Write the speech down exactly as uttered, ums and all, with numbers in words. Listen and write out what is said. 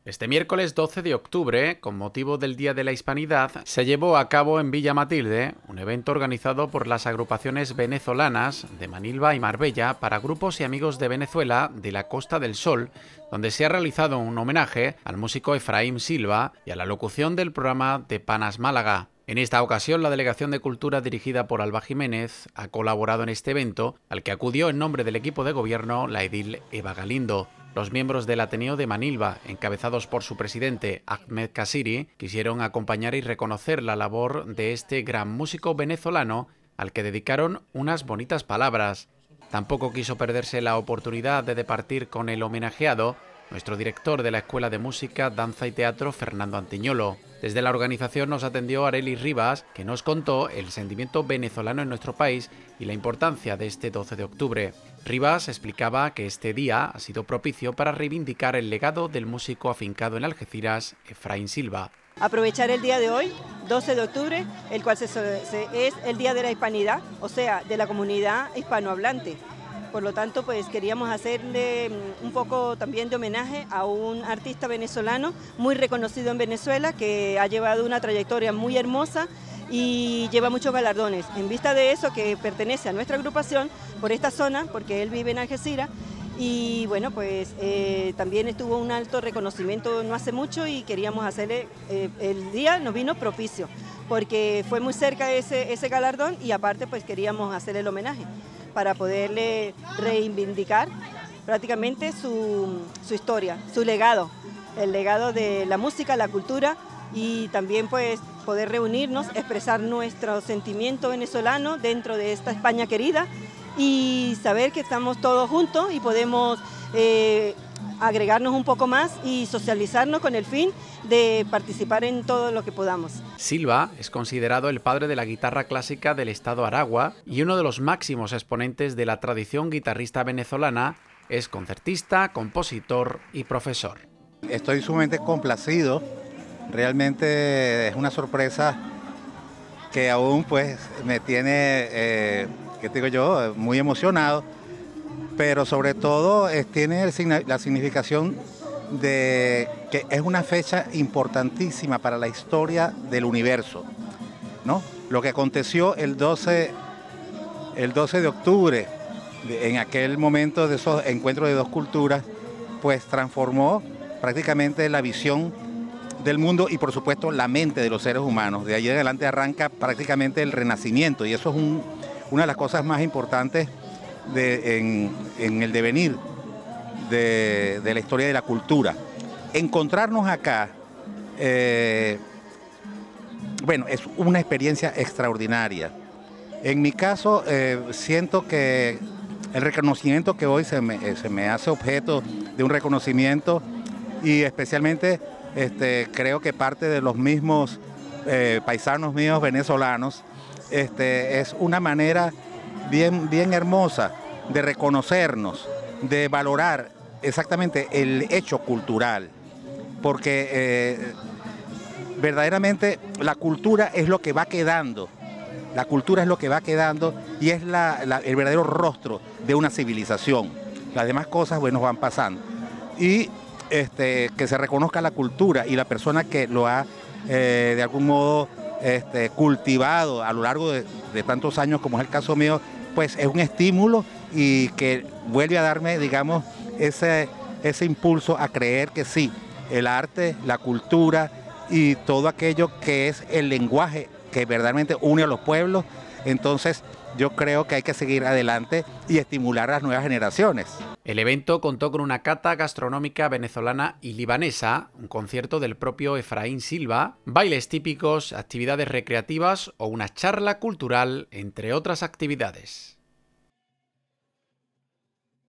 Este miércoles doce de octubre, con motivo del Día de la Hispanidad, se llevó a cabo en Villa Matilde un evento organizado por las agrupaciones venezolanas de Manilva y Marbella para grupos y amigos de Venezuela de la Costa del Sol, donde se ha realizado un homenaje al músico Efraín Silva y a la locución del programa de Panas Málaga. En esta ocasión, la Delegación de Cultura dirigida por Alba Jiménez ha colaborado en este evento, al que acudió en nombre del equipo de gobierno la edil Eva Galindo. Los miembros del Ateneo de Manilva, encabezados por su presidente Ahmed Kasiri, quisieron acompañar y reconocer la labor de este gran músico venezolano, al que dedicaron unas bonitas palabras. Tampoco quiso perderse la oportunidad de departir con el homenajeado, nuestro director de la Escuela de Música, Danza y Teatro, Fernando Antiñolo. Desde la organización nos atendió Arely Rivas, que nos contó el sentimiento venezolano en nuestro país y la importancia de este doce de octubre. Rivas explicaba que este día ha sido propicio para reivindicar el legado del músico afincado en Algeciras, Efraín Silva. Aprovechar el día de hoy, doce de octubre, el cual se, se, es el Día de la Hispanidad, o sea, de la comunidad hispanohablante. Por lo tanto, pues queríamos hacerle un poco también de homenaje a un artista venezolano muy reconocido en Venezuela, que ha llevado una trayectoria muy hermosa y lleva muchos galardones. En vista de eso, que pertenece a nuestra agrupación por esta zona, porque él vive en Algeciras, y bueno, pues eh, también estuvo un alto reconocimiento no hace mucho y queríamos hacerle, eh, el día nos vino propicio, porque fue muy cerca ese, ese galardón y aparte pues queríamos hacerle el homenaje para poderle reivindicar prácticamente su, su historia, su legado, el legado de la música, la cultura y también pues poder reunirnos, expresar nuestro sentimiento venezolano dentro de esta España querida y saber que estamos todos juntos y podemos eh, agregarnos un poco más y socializarnos con el fin de participar en todo lo que podamos. Silva es considerado el padre de la guitarra clásica del estado Aragua y uno de los máximos exponentes de la tradición guitarrista venezolana. Es concertista, compositor y profesor. Estoy sumamente complacido, realmente es una sorpresa que aún pues me tiene, eh, ¿qué te digo yo?, muy emocionado, pero sobre todo eh, tiene el, la significación de que es una fecha importantísima para la historia del universo, ¿no? Lo que aconteció el doce, el doce de octubre, en aquel momento de esos encuentros de dos culturas, pues transformó prácticamente la visión del mundo y por supuesto la mente de los seres humanos. De allí en adelante arranca prácticamente el renacimiento y eso es un, una de las cosas más importantes de, en, en el devenir de, de la historia de la cultura. Encontrarnos acá, eh, bueno, es una experiencia extraordinaria. En mi caso, eh, siento que el reconocimiento que hoy se me, se me hace objeto de un reconocimiento y especialmente este, creo que parte de los mismos eh, paisanos míos venezolanos, este, es una manera bien, bien hermosa de reconocernos, de valorar exactamente el hecho cultural, porque eh, verdaderamente la cultura es lo que va quedando, la cultura es lo que va quedando y es la, la, el verdadero rostro de una civilización. Las demás cosas, bueno, van pasando. Y este, que se reconozca la cultura y la persona que lo ha eh, de algún modo este, cultivado a lo largo de, de tantos años, como es el caso mío, pues es un estímulo y que vuelve a darme, digamos, ese, ese impulso a creer que sí, el arte, la cultura y todo aquello que es el lenguaje que verdaderamente une a los pueblos, entonces yo creo que hay que seguir adelante y estimular a las nuevas generaciones. El evento contó con una cata gastronómica venezolana y libanesa, un concierto del propio Efraín Silva, bailes típicos, actividades recreativas o una charla cultural, entre otras actividades.